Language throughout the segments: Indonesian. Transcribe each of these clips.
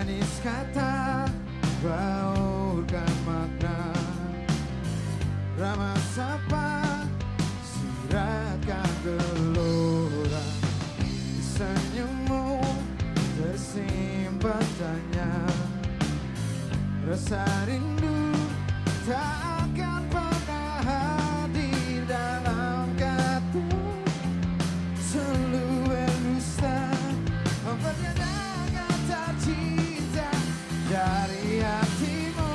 Manis kata baurkan makna, ramah sapa siratkan gelora. Di senyummu tersimpan tanya, rasa rindu tak akan pernah hadir dalam kata. Selalu dusta mempernyatakan kata cinta dari hatimu.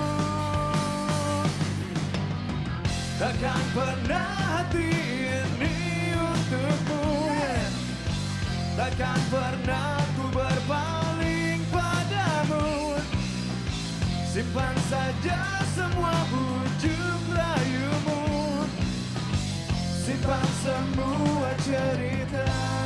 Takkan pernah hati ini untukmu, takkan pernah ku berpaling padamu. Simpan saja semua bujuk rayumu, simpan semua cerita.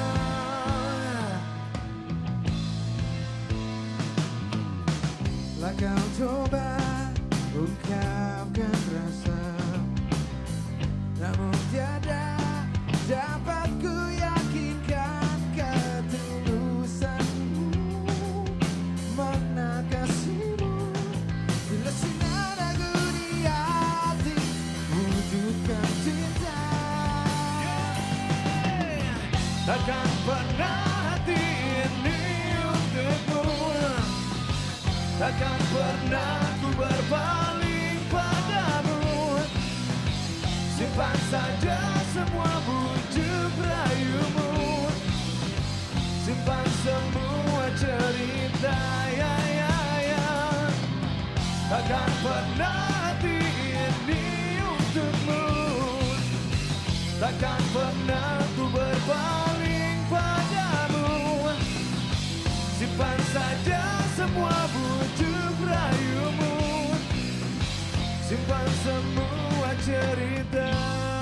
Lah kau coba ungkapkan rasa, namun tiada dapat ku yakinkan ketulusanmu. Makna kasihmu bila sinar aku di hati wujudkan cinta. Takkan pernah hati ini untukmu, takkan pernah ku berpaling padamu. Simpan saja semua bujuk rayumu, simpan semua cerita. Ya, ya, ya. Takkan pernah hati ini untukmu, takkan pernah ku berpaling padamu. Simpan saja semua bujuk rayumu, simpan semua cerita.